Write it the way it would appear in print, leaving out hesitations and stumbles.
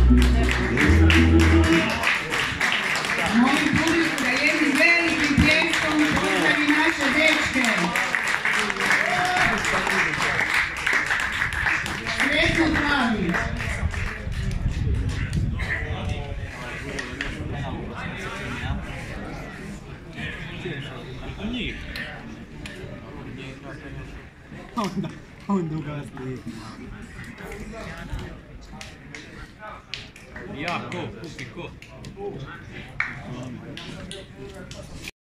Molim publiku da jednim velikim pljeskom pozdravi naše dečke. Sretno slavi! Onda ugasli. Ja, ko? Kupi ko?